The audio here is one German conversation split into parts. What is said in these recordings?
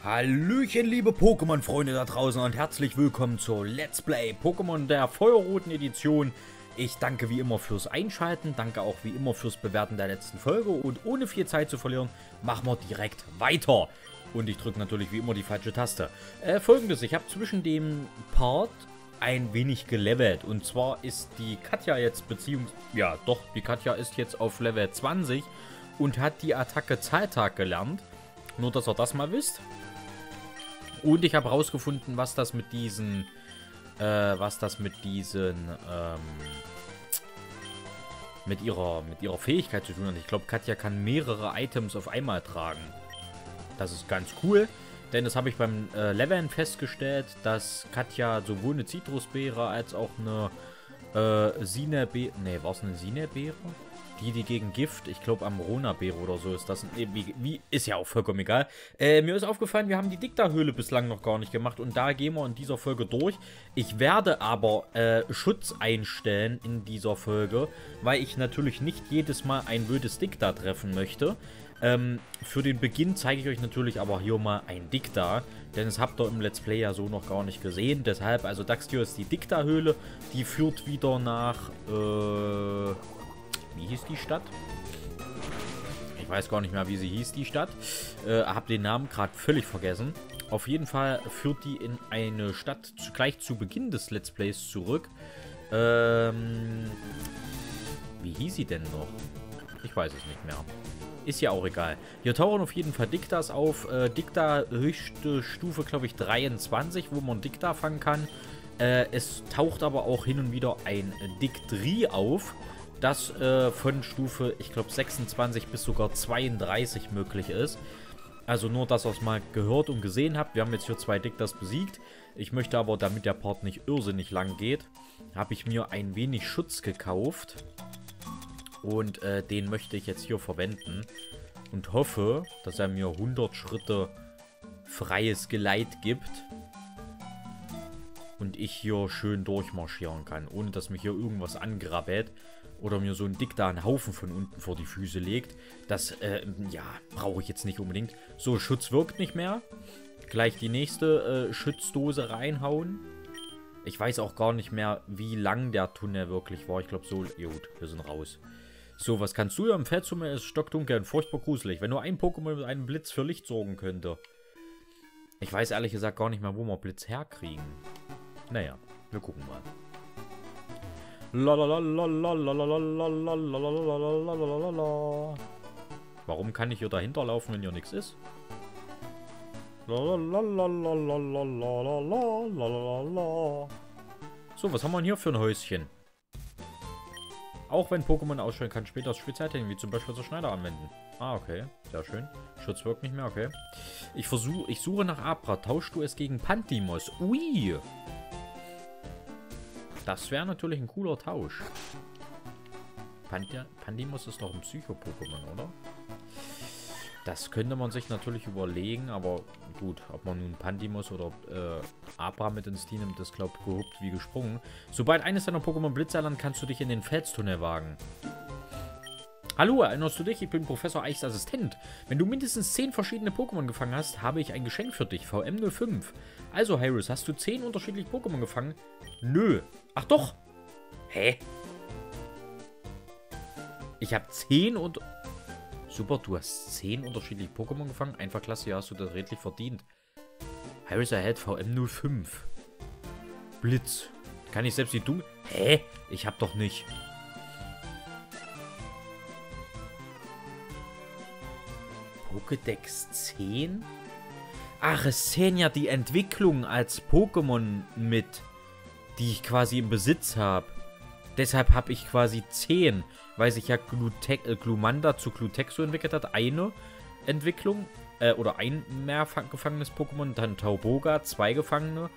Hallöchen, liebe Pokémon-Freunde da draußen und herzlich willkommen zur Let's Play Pokémon der Feuerroten Edition. Ich danke wie immer fürs Einschalten, danke auch wie immer fürs Bewerten der letzten Folge und ohne viel Zeit zu verlieren, machen wir direkt weiter. Und ich drücke natürlich wie immer die falsche Taste. Folgendes, ich habe zwischen dem Part ein wenig gelevelt und zwar ist die Katja jetzt, die Katja ist jetzt auf Level 20 und hat die Attacke Zahltag gelernt. Nur, dass ihr das mal wisst. Und ich habe herausgefunden, was das mit diesen, mit ihrer Fähigkeit zu tun hat. Ich glaube, Katja kann mehrere Items auf einmal tragen. Das ist ganz cool, denn das habe ich beim Leveln festgestellt, dass Katja sowohl eine Zitrusbeere als auch eine Sinnebeere, war es eine Sinnebeere? Die gegen Gift, ich glaube Amrona-Beere oder so ist das. Ist ja auch vollkommen egal. Mir ist aufgefallen, wir haben die Dicta-Höhle bislang noch gar nicht gemacht und da gehen wir in dieser Folge durch. Ich werde aber Schutz einstellen in dieser Folge, weil ich natürlich nicht jedes Mal ein wildes Dicta treffen möchte. Für den Beginn zeige ich euch natürlich aber hier mal ein Dicta, denn das habt ihr im Let's Play ja so noch gar nicht gesehen. Deshalb, also Daxtio ist die Dicta-Höhle, die führt wieder nach, wie hieß die Stadt? Ich weiß gar nicht mehr, wie sie hieß, die Stadt. Hab den Namen gerade völlig vergessen. Auf jeden Fall führt die in eine Stadt gleich zu Beginn des Let's Plays zurück. Wie hieß sie denn noch? Ich weiß es nicht mehr. Ist ja auch egal. Hier tauchen auf jeden Fall Dictas auf. Dicta höchste Stufe, glaube ich, 23, wo man Dicta fangen kann. Es taucht aber auch hin und wieder ein Dictri auf, das von Stufe, ich glaube, 26 bis sogar 32 möglich ist. Also nur, dass ihr es mal gehört und gesehen habt. Wir haben jetzt hier 2 Dictas besiegt. Ich möchte aber, damit der Part nicht irrsinnig lang geht, habe ich mir ein wenig Schutz gekauft. Und den möchte ich jetzt hier verwenden. Und hoffe, dass er mir 100 Schritte freies Geleit gibt. Und ich hier schön durchmarschieren kann, ohne dass mich hier irgendwas angrabbelt. Oder mir so ein Dicta einen Haufen von unten vor die Füße legt. Das, ja, brauche ich jetzt nicht unbedingt. So, Schutz wirkt nicht mehr. Gleich die nächste Schutzdose reinhauen. Ich weiß auch gar nicht mehr, wie lang der Tunnel wirklich war. Ich glaube so, gut, wir sind raus. So, was kannst du? Im Feldsumme ist stockdunkel und furchtbar gruselig. Wenn nur ein Pokémon mit einem Blitz für Licht sorgen könnte. Ich weiß ehrlich gesagt gar nicht mehr, wo wir Blitz herkriegen. Naja, wir gucken mal. Warum kann ich hier dahinter laufen, wenn hier nichts ist? So, was haben wir denn hier für ein Häuschen? Auch wenn Pokémon ausstellen kann, später Spezialtechniken, wie zum Beispiel zur Schneider anwenden. Ah, okay. Sehr schön. Schutz wirkt nicht mehr, okay. Ich suche nach Abra. Tauschst du es gegen Pantimos? Ui! Das wäre natürlich ein cooler Tausch. Pantimos ist doch ein Psycho-Pokémon, oder? Das könnte man sich natürlich überlegen, aber gut, ob man nun Pantimos oder Abra mit ins Team nimmt, das glaubt gehupt wie gesprungen. Sobald eines deiner Pokémon Blitz erlernt, kannst du dich in den Felstunnel wagen. Hallo, erinnerst du dich? Ich bin Professor Eichs Assistent. Wenn du mindestens 10 verschiedene Pokémon gefangen hast, habe ich ein Geschenk für dich, VM05. Also, Hyrule, hast du 10 unterschiedliche Pokémon gefangen? Nö. Ach doch. Hä? Ich habe 10 und... Super, du hast 10 unterschiedliche Pokémon gefangen. Einfach klasse, ja, hast du das redlich verdient. Hyrule erhält VM05. Blitz. Kann ich selbst die Dunkel... Hä? Ich hab doch nicht... Pokédex 10? Ach, es zählen ja die Entwicklung als Pokémon mit, die ich quasi im Besitz habe. Deshalb habe ich quasi 10, weil sich ja Glumanda zu Glutexo entwickelt hat. Eine Entwicklung, oder ein mehrfach gefangenes Pokémon. Dann Tauboga, 2 Gefangene.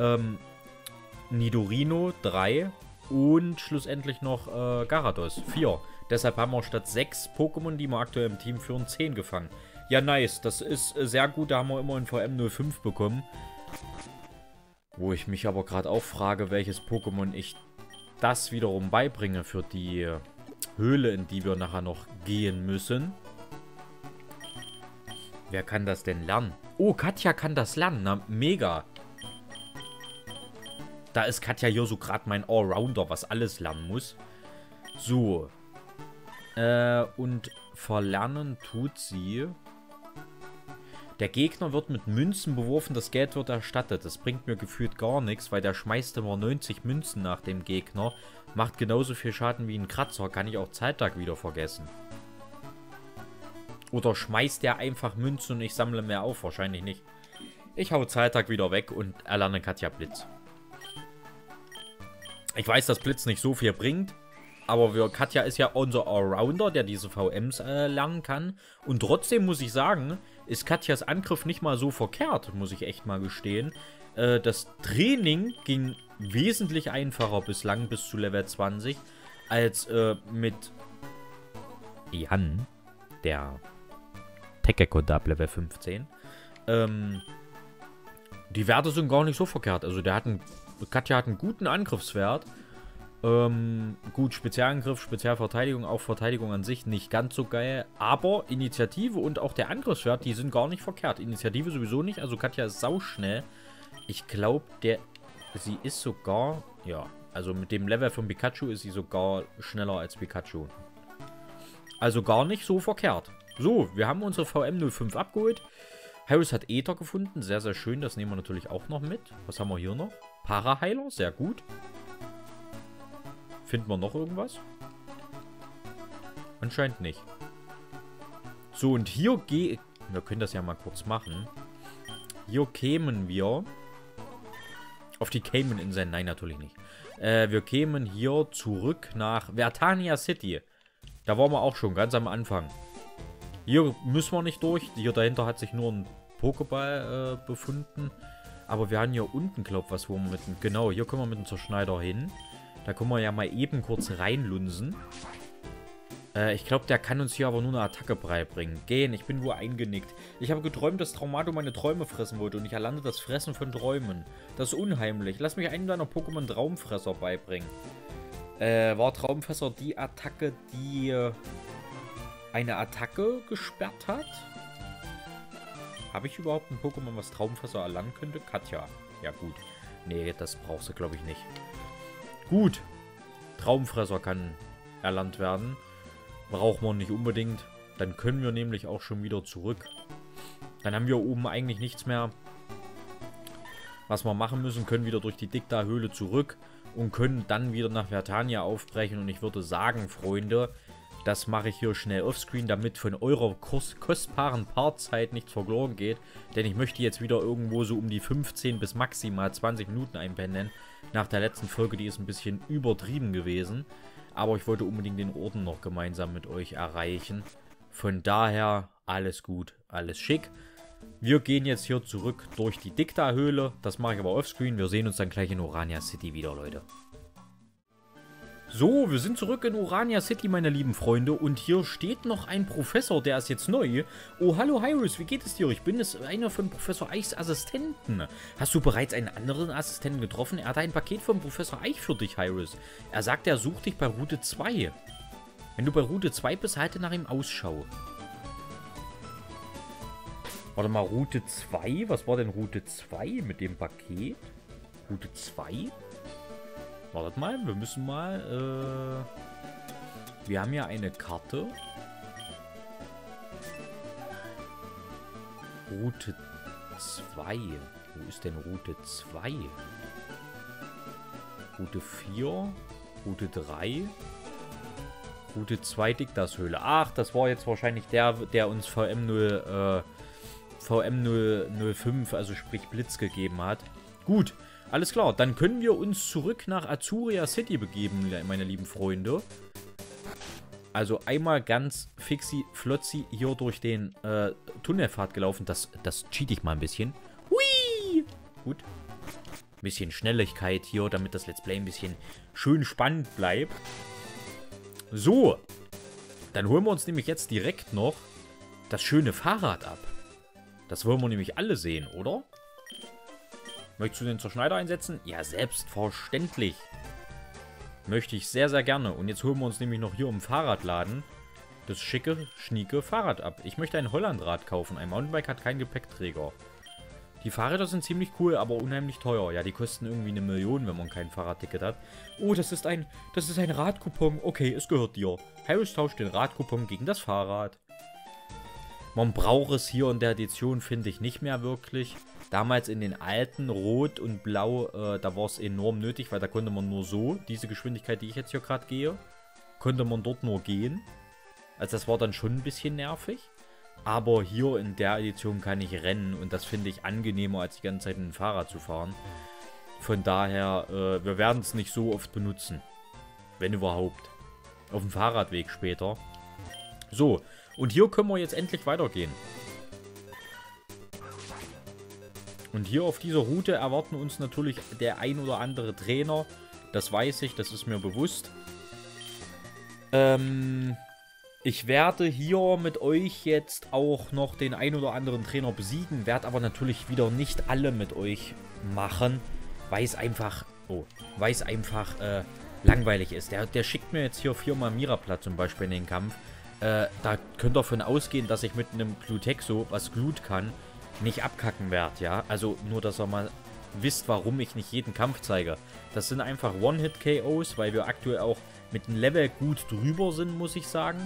Nidorino, 3. Und schlussendlich noch Gyarados, 4. Deshalb haben wir statt 6 Pokémon, die wir aktuell im Team führen, 10 gefangen. Ja, nice. Das ist sehr gut. Da haben wir immer ein VM05 bekommen. Wo ich mich aber gerade auch frage, welches Pokémon ich das wiederum beibringe für die Höhle, in die wir nachher noch gehen müssen. Wer kann das denn lernen? Oh, Katja kann das lernen. Na, mega. Da ist Katja hier so gerade mein Allrounder, was alles lernen muss. So. Und verlernen tut sie. Der Gegner wird mit Münzen beworfen, das Geld wird erstattet. Das bringt mir gefühlt gar nichts, weil der schmeißt immer 90 Münzen nach dem Gegner. Macht genauso viel Schaden wie ein Kratzer. Kann ich auch Zeittag wieder vergessen. Oder schmeißt der einfach Münzen und ich sammle mehr auf? Wahrscheinlich nicht. Ich hau Zeittag wieder weg und erlerne Katja Blitz. Ich weiß, dass Blitz nicht so viel bringt. Aber Katja ist ja unser Allrounder, der diese VMs lernen kann. Und trotzdem muss ich sagen, ist Katjas Angriff nicht mal so verkehrt, muss ich echt mal gestehen. Das Training ging wesentlich einfacher bislang bis zu Level 20, als mit Jan, der Tekekondab Level 15. Die Werte sind gar nicht so verkehrt. Also Katja hat einen guten Angriffswert. Gut, Spezialangriff, Spezialverteidigung, auch Verteidigung an sich nicht ganz so geil. Aber Initiative und auch der Angriffswert, die sind gar nicht verkehrt. Initiative sowieso nicht, also Katja ist sauschnell. Ich glaube, sie ist sogar, ja, also mit dem Level von Pikachu ist sie sogar schneller als Pikachu. Also gar nicht so verkehrt. So, wir haben unsere VM05 abgeholt. Harris hat Ether gefunden, sehr, sehr schön. Das nehmen wir natürlich auch noch mit. Was haben wir hier noch? Paraheiler, sehr gut. Finden wir noch irgendwas? Anscheinend nicht. So, und hier wir können das ja mal kurz machen. Hier kämen wir auf die Cayman-Inseln. Nein, natürlich nicht. Wir kämen hier zurück nach Vertania City. Da waren wir auch schon, ganz am Anfang. Hier müssen wir nicht durch. Hier dahinter hat sich nur ein Pokéball befunden. Aber wir haben hier unten, glaube ich, was, wo wir mit dem... Genau, hier können wir mit dem Zerschneider hin. Da können wir ja mal eben kurz reinlunsen. Ich glaube, der kann uns hier aber nur eine Attacke beibringen. Gehen, ich bin wohl eingenickt. Ich habe geträumt, dass Traumato meine Träume fressen wollte und ich erlernte das Fressen von Träumen. Das ist unheimlich. Lass mich einen deiner Pokémon Traumfresser beibringen. War Traumfresser die Attacke, die eine Attacke gesperrt hat? Habe ich überhaupt ein Pokémon, was Traumfresser erlernen könnte? Katja. Ja gut. Nee, das brauchst du, glaube ich, nicht. Gut. Traumfresser kann erlernt werden. Braucht man nicht unbedingt. Dann können wir nämlich auch schon wieder zurück. Dann haben wir oben eigentlich nichts mehr, was wir machen müssen. Können wieder durch die Dicta-Höhle zurück und können dann wieder nach Vertania aufbrechen. Und ich würde sagen, Freunde, das mache ich hier schnell offscreen, damit von eurer kostbaren Partzeit nichts verloren geht. Denn ich möchte jetzt wieder irgendwo so um die 15 bis maximal 20 Minuten einpendeln. Nach der letzten Folge, die ist ein bisschen übertrieben gewesen. Aber ich wollte unbedingt den Orden noch gemeinsam mit euch erreichen. Von daher alles gut, alles schick. Wir gehen jetzt hier zurück durch die Dicta-Höhle. Das mache ich aber offscreen. Wir sehen uns dann gleich in Orania City wieder, Leute. So, wir sind zurück in Orania City, meine lieben Freunde. Und hier steht noch ein Professor, der ist jetzt neu. Oh, hallo Hyrus, wie geht es dir? Ich bin einer von Professor Eichs Assistenten. Hast du bereits einen anderen Assistenten getroffen? Er hat ein Paket von Professor Eich für dich, Hyrus. Er sagt, er sucht dich bei Route 2. Wenn du bei Route 2 bist, halte nach ihm Ausschau. Warte mal, Route 2? Was war denn Route 2 mit dem Paket? Route 2? Wartet mal, wir müssen mal, wir haben ja eine Karte. Route 2. Wo ist denn Route 2? Route 4. Route 3. Route 2 Dictas-Höhle. Ach, das war jetzt wahrscheinlich der uns VM05, also sprich Blitz gegeben hat. Gut. Alles klar, dann können wir uns zurück nach Azuria City begeben, meine lieben Freunde. Also einmal ganz fixi flotzi hier durch den Tunnelpfad gelaufen. Das cheat ich mal ein bisschen. Hui! Gut. Ein bisschen Schnelligkeit hier, damit das Let's Play ein bisschen schön spannend bleibt. So. Dann holen wir uns nämlich jetzt direkt noch das schöne Fahrrad ab. Das wollen wir nämlich alle sehen, oder? Möchtest du den Zerschneider einsetzen? Ja, selbstverständlich. Möchte ich sehr, sehr gerne. Und jetzt holen wir uns nämlich noch hier im Fahrradladen das schicke, schnieke Fahrrad ab. Ich möchte ein Hollandrad kaufen. Ein Mountainbike hat keinen Gepäckträger. Die Fahrräder sind ziemlich cool, aber unheimlich teuer. Ja, die kosten irgendwie 1 Million, wenn man kein Fahrradticket hat. Oh, das ist ein Radcoupon. Okay, es gehört dir. Harris tauscht den Radcoupon gegen das Fahrrad. Man braucht es hier in der Edition, finde ich, nicht mehr wirklich. Damals in den alten, Rot und Blau, da war es enorm nötig, weil da konnte man nur so, diese Geschwindigkeit, die ich jetzt hier gerade gehe, konnte man dort nur gehen. Also das war dann schon ein bisschen nervig. Aber hier in der Edition kann ich rennen und das finde ich angenehmer, als die ganze Zeit mit dem Fahrrad zu fahren. Von daher, wir werden es nicht so oft benutzen. Wenn überhaupt. Auf dem Fahrradweg später. So, und hier können wir jetzt endlich weitergehen. Und hier auf dieser Route erwarten uns natürlich der ein oder andere Trainer. Das weiß ich, das ist mir bewusst. Ich werde hier mit euch jetzt auch noch den ein oder anderen Trainer besiegen. Werde aber natürlich wieder nicht alle mit euch machen. Weil es einfach langweilig ist. Der schickt mir jetzt hier 4-mal Mirapla zum Beispiel in den Kampf. Da könnt ihr davon ausgehen, dass ich mit einem Glutexo, was Glut kann, nicht abkacken werde, ja. Also nur, dass ihr mal wisst, warum ich nicht jeden Kampf zeige. Das sind einfach One-Hit-KOs, weil wir aktuell auch mit dem Level gut drüber sind, muss ich sagen.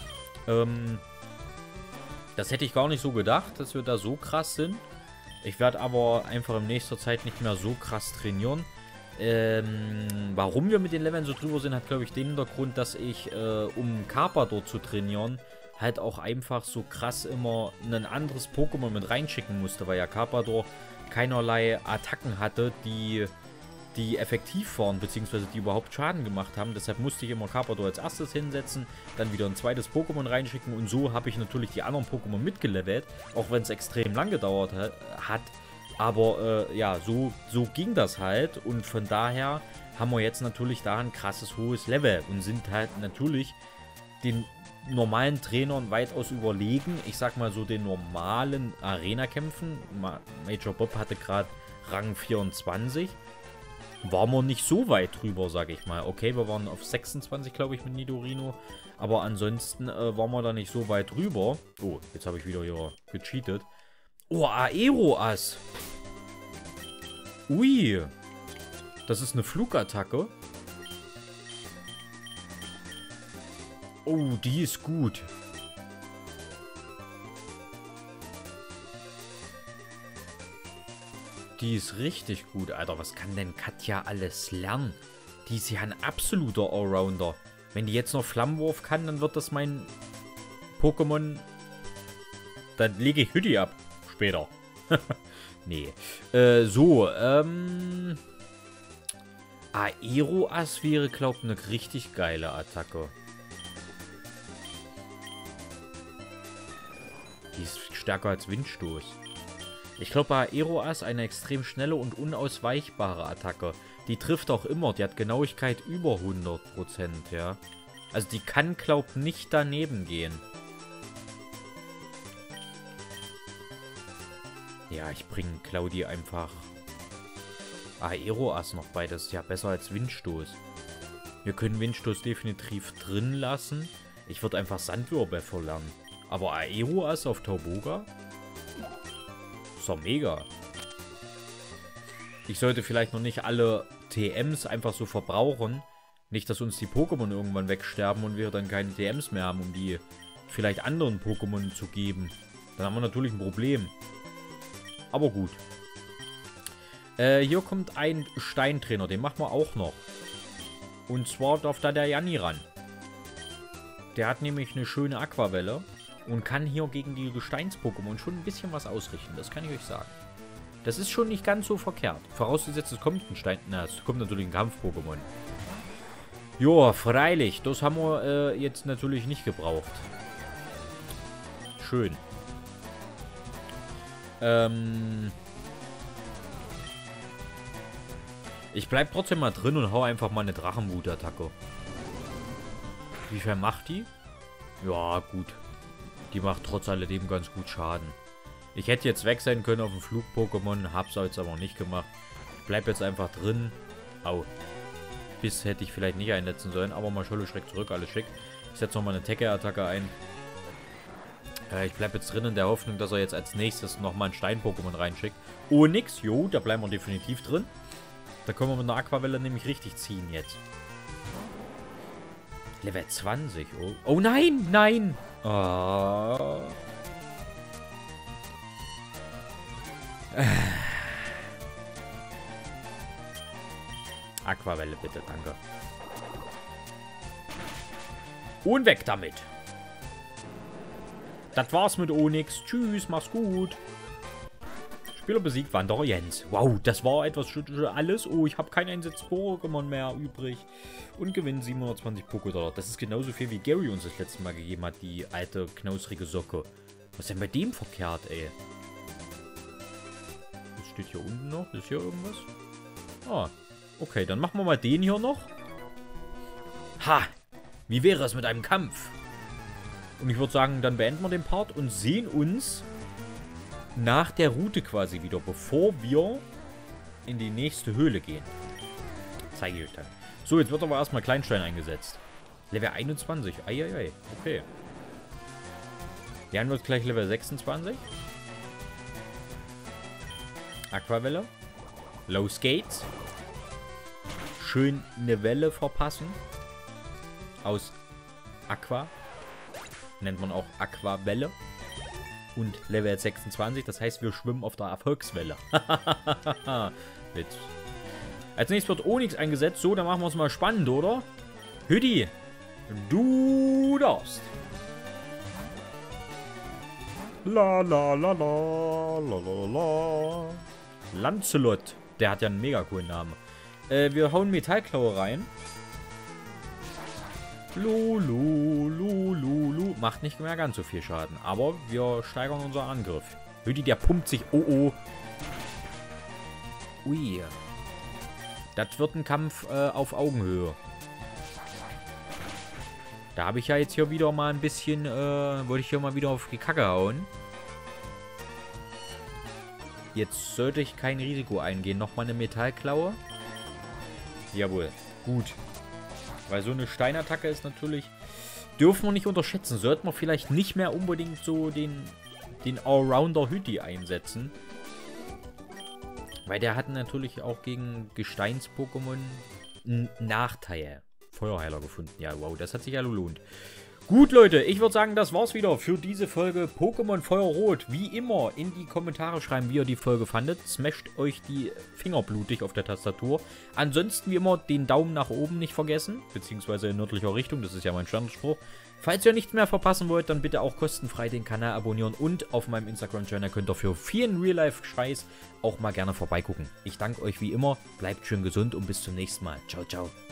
Das hätte ich gar nicht so gedacht, dass wir da so krass sind. Ich werde aber einfach in nächster Zeit nicht mehr so krass trainieren. Warum wir mit den Leveln so drüber sind, hat, glaube ich, den Hintergrund, dass ich, um Carpador zu trainieren, halt auch einfach so krass immer ein anderes Pokémon mit reinschicken musste, weil ja Carpador keinerlei Attacken hatte, die effektiv waren, beziehungsweise die überhaupt Schaden gemacht haben. Deshalb musste ich immer Carpador als erstes hinsetzen, dann wieder ein zweites Pokémon reinschicken und so habe ich natürlich die anderen Pokémon mitgelevelt, auch wenn es extrem lang gedauert hat. Aber ja, so ging das halt und von daher haben wir jetzt natürlich da ein krasses hohes Level und sind halt natürlich den normalen Trainern weitaus überlegen. Ich sag mal so den normalen Arena-Kämpfen. Major Bob hatte gerade Rang 24. Waren wir nicht so weit drüber, sag ich mal. Okay, wir waren auf 26, glaube ich, mit Nidorino. Aber ansonsten waren wir da nicht so weit drüber. Oh, jetzt habe ich wieder hier gecheatet. Oh, Aeroas. Ui. Das ist eine Flugattacke. Oh, die ist gut. Die ist richtig gut. Alter, was kann denn Katja alles lernen? Die ist ja ein absoluter Allrounder. Wenn die jetzt noch Flammenwurf kann, dann wird das mein Pokémon... Dann lege ich Hütti ab. Später. Nee. Aeroas wäre, glaube ich, eine richtig geile Attacke. Die ist stärker als Windstoß. Ich glaube, Aeroas eine extrem schnelle und unausweichbare Attacke. Die trifft auch immer. Die hat Genauigkeit über 100%, ja. Also die kann, glaube ich, nicht daneben gehen. Ja, ich bringe Claudi einfach Aeroas noch bei. Das ist ja besser als Windstoß. Wir können Windstoß definitiv drin lassen. Ich würde einfach Sandwirbel verlernen. Aber Aeroas auf Tauboga? Ist doch mega. Ich sollte vielleicht noch nicht alle TMs einfach so verbrauchen. Nicht, dass uns die Pokémon irgendwann wegsterben und wir dann keine TMs mehr haben, um die vielleicht anderen Pokémon zu geben. Dann haben wir natürlich ein Problem. Aber gut. Hier kommt ein Steintrainer. Den machen wir auch noch. Und zwar darf da der Janni ran. Der hat nämlich eine schöne Aquavelle. Und kann hier gegen die Gesteins-Pokémon schon ein bisschen was ausrichten. Das kann ich euch sagen. Das ist schon nicht ganz so verkehrt. Vorausgesetzt, es kommt ein Stein... Na, es kommt natürlich ein Kampf-Pokémon. Joa, freilich. Das haben wir jetzt natürlich nicht gebraucht. Schön. Ich bleib trotzdem mal drin und hau einfach mal eine Drachenwut-Attacke. Wie viel macht die? Ja, gut. Die macht trotz alledem ganz gut Schaden. Ich hätte jetzt weg sein können auf dem Flug-Pokémon, hab's jetzt aber nicht gemacht. Ich bleib jetzt einfach drin. Au. Biss hätte ich vielleicht nicht einsetzen sollen, aber mal Scholle Schreck zurück, alles schick. Ich setze nochmal eine Tecke-Attacke ein. Ich bleibe jetzt drin in der Hoffnung, dass er jetzt als nächstes nochmal ein Stein-Pokémon reinschickt. Onix, jo, da bleiben wir definitiv drin. Da können wir mit einer Aquavelle nämlich richtig ziehen jetzt. Level 20, oh. Oh nein, nein! Oh. Aquavelle bitte, danke. Und weg damit. Das war's mit Onix. Tschüss, mach's gut. Spieler besiegt Wanderer Jens. Wow, das war etwas alles. Oh, ich habe kein Einsatz-Pokémon mehr übrig. Und gewinne 720 Pokédollar. Das ist genauso viel, wie Gary uns das letzte Mal gegeben hat, die alte, knausrige Socke. Was ist denn bei dem verkehrt, ey? Was steht hier unten noch? Ist hier irgendwas? Ah, okay, dann machen wir mal den hier noch. Ha! Wie wäre es mit einem Kampf? Und ich würde sagen, dann beenden wir den Part und sehen uns nach der Route quasi wieder, bevor wir in die nächste Höhle gehen. Zeige ich euch dann. So, jetzt wird aber erstmal Kleinstein eingesetzt. Level 21. Eieiei. Okay. Jan wird gleich Level 26. Aquavelle. Los geht's. Schön eine Welle verpassen. Aus Aqua. Nennt man auch Aquavelle. Und Level 26. Das heißt, wir schwimmen auf der Erfolgswelle. Witz. Als nächstes wird Onix eingesetzt. So, dann machen wir es mal spannend, oder? Hüdi, du darfst. La la la la la la la. Lancelot. Der hat ja einen mega coolen Namen. Wir hauen Metallklaue rein. Lu. Macht nicht mehr ganz so viel Schaden. Aber wir steigern unseren Angriff. Hüdi, der pumpt sich. Oh, oh. Ui. Das wird ein Kampf auf Augenhöhe. Da habe ich ja jetzt hier wieder mal ein bisschen, wollte ich hier mal wieder auf die Kacke hauen. Jetzt sollte ich kein Risiko eingehen. Nochmal eine Metallklaue. Jawohl. Gut. Weil so eine Steinattacke ist natürlich... Dürfen wir nicht unterschätzen. Sollten wir vielleicht nicht mehr unbedingt so den Allrounder Hüdi einsetzen. Weil der hat natürlich auch gegen Gesteins-Pokémon einen Nachteil. Feuerheiler gefunden. Ja, wow, das hat sich ja gelohnt. Gut, Leute, ich würde sagen, das war's wieder für diese Folge Pokémon Feuerrot. Wie immer in die Kommentare schreiben, wie ihr die Folge fandet. Smasht euch die Finger blutig auf der Tastatur. Ansonsten wie immer den Daumen nach oben nicht vergessen, beziehungsweise in nördlicher Richtung, das ist ja mein Standardspruch. Falls ihr nichts mehr verpassen wollt, dann bitte auch kostenfrei den Kanal abonnieren und auf meinem Instagram-Channel könnt ihr für vielen Real-Life-Scheiß auch mal gerne vorbeigucken. Ich danke euch wie immer, bleibt schön gesund und bis zum nächsten Mal. Ciao, ciao.